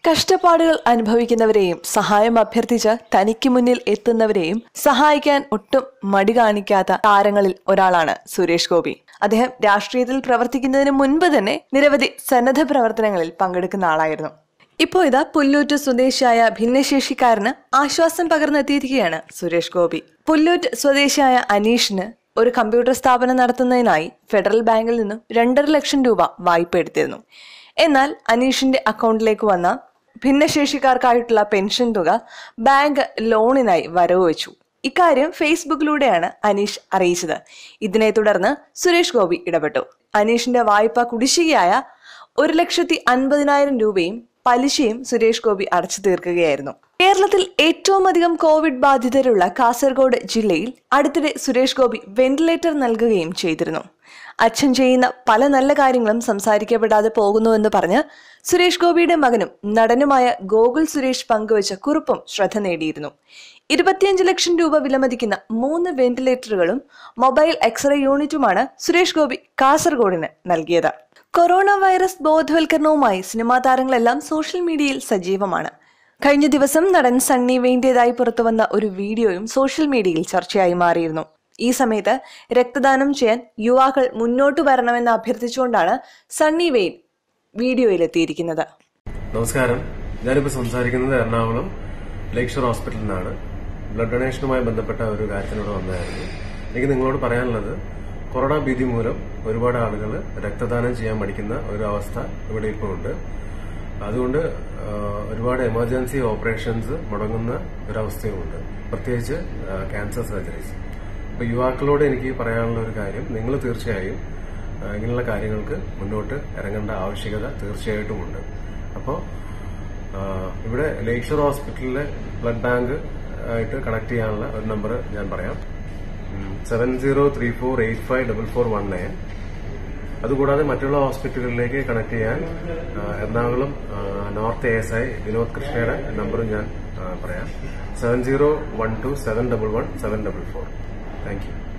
കഷ്ടപ്പാടുകൾ അനുഭവിക്കുന്നവരെയും സഹായം അഭ്യർത്ഥിച്ച് തനിക്ക് മുന്നിൽ എത്തുന്നവരെയും സഹായിക്കാൻ ഒട്ടും മടി കാണിക്കാത്ത താരങ്ങളിൽ ഒരാളാണ് സുരേഷ് ഗോപി. അദ്ദേഹം രാഷ്ട്രീയത്തിൽ പ്രവർത്തിക്കുന്നതിന് മുൻപ് തന്നെ നിരവധി സന്നദ്ധ പ്രവർത്തനങ്ങളിൽ പങ്കെടുക്കുന്ന ആളായിരുന്നു. ഇപ്പോൾ ഇതാ പുല്ലൂറ്റ് സ്വദേശിയായ ഭിന്നശേഷിക്കാരന് ആശ്വാസം പകർന്നെത്തിയിരിക്കുകയാണ് സുരേഷ് ഗോപി. പുല്ലൂറ്റ് സ്വദേശിയായ അനീഷിന് ഒരു കമ്പ്യൂട്ടർ സ്ഥാപനം നടത്തുന്നതിനായി ഫെഡറൽ ബാങ്കിൽ നിന്നും 2.5 ലക്ഷം രൂപ വായ്പ എടുത്തിരുന്നു. എന്നാൽ അനീഷിന്റെ അക്കൗണ്ടിലേക്ക് വന്ന ഭിന്നശേഷിക്കാർക്കായിട്ടുള്ള പെൻഷൻ തുക ബാങ്ക് ലോണിനായി വരവ് വെച്ചു. ഇക്കാര്യം ഫേസ്ബുക്കിലൂടെയാണ് അനീഷ് അറിയിച്ചത്. ഇതിനെ തുടർന്ന് സുരേഷ് ഗോപി ഇടപെട്ടു. അനീഷിന്റെ വായ്പ കുടിശ്ശികയായ 1,50,000 രൂപയും പലിശയും സുരേഷ് ഗോപി അടച്ചു തീർക്കുകയായിരുന്നു. കേരളത്തിൽ ഏറ്റവും അധികം കോവിഡ് ബാധിതരുള്ള കാസർഗോഡ് ജില്ലയിൽ അടുത്തിടെ സുരേഷ് ഗോപി വെന്റിലേറ്റർ നൽകുകയും ചെയ്തിരുന്നു. അച്ഛൻ ചെയ്യുന്ന പല നല്ല കാര്യങ്ങളും സംസാരിക്കപ്പെടാതെ പോകുന്നുവെന്ന് പറഞ്ഞ് സുരേഷ് ഗോപിയുടെ മകനും നടനുമായ ഗോകുൽ സുരേഷ് പങ്കുവച്ച കുറിപ്പും ശ്രദ്ധ നേടിയിരുന്നു. 25 ലക്ഷം രൂപ വിലമതിക്കുന്ന 3 വെന്റിലേറ്ററുകളും മൊബൈൽ എക്സ്റേ യൂണിറ്റുമാണ് സുരേഷ് ഗോപി കാസർഗോഡിന് നൽകിയത്. കൊറോണ വൈറസ് ബോധവൽക്കരണവുമായി സിനിമാ താരങ്ങളെല്ലാം സോഷ്യൽ മീഡിയയിൽ സജീവമാണ്. കഴിഞ്ഞ ദിവസം നടൻ സണ്ണി വെയിന്റേതായി പുറത്തുവന്ന ഒരു വീഡിയോയും സോഷ്യൽ മീഡിയയിൽ ചർച്ചയായി മാറിയിരുന്നു. ഈ സമയത്ത് രക്തദാനം ചെയ്യാൻ യുവാക്കൾ മുന്നോട്ട് വരണമെന്ന് അഭ്യർത്ഥിച്ചുകൊണ്ടാണ് സണ്ണി വെയിൻ വീഡിയോയിലെത്തിയിരിക്കുന്നത്. നമസ്കാരം, ഞാനിപ്പോൾ സംസാരിക്കുന്നത് എറണാകുളം ലേക്ക് ഷോർ ഹോസ്പിറ്റലിൽ നിന്നാണ്. ബ്ലഡ് ഡൊണേഷനുമായി ബന്ധപ്പെട്ട ഒരു കാര്യത്തിനോട് വന്നതായിരുന്നു. എനിക്ക് നിങ്ങളോട് പറയാനുള്ളത്, കൊറോണ ഭീതി മൂലം ഒരുപാട് ആളുകൾ രക്തദാനം ചെയ്യാൻ മടിക്കുന്ന ഒരു അവസ്ഥ ഇവിടെ ഇപ്പോൾ ഉണ്ട്. അതുകൊണ്ട് ഒരുപാട് എമർജൻസി ഓപ്പറേഷൻസ് മുടങ്ങുന്ന ഒരവസ്ഥയുമുണ്ട്, പ്രത്യേകിച്ച് ക്യാൻസർ സർജറീസ്. അപ്പോൾ യുവാക്കളോട് എനിക്ക് പറയാനുള്ള ഒരു കാര്യം, നിങ്ങൾ തീർച്ചയായും ഇങ്ങനെയുള്ള കാര്യങ്ങൾക്ക് മുന്നോട്ട് ഇറങ്ങേണ്ട ആവശ്യകത തീർച്ചയായിട്ടുമുണ്ട്. അപ്പോൾ ഇവിടെ ലേക്ക് ഷോർ ഹോസ്പിറ്റലിലെ ബ്ലഡ് ബാങ്ക് ആയിട്ട് കണക്ട് ചെയ്യാനുള്ള ഒരു നമ്പർ ഞാൻ പറയാം, 7034854419. അതുകൂടാതെ മറ്റുള്ള ഹോസ്പിറ്റലുകളിലേക്ക് കണക്ട് ചെയ്യാൻ എറണാകുളം നോർത്ത് ASI വിനോദ് കൃഷ്ണയുടെ നമ്പറും ഞാൻ പറയാം, 7012711744. Thank U.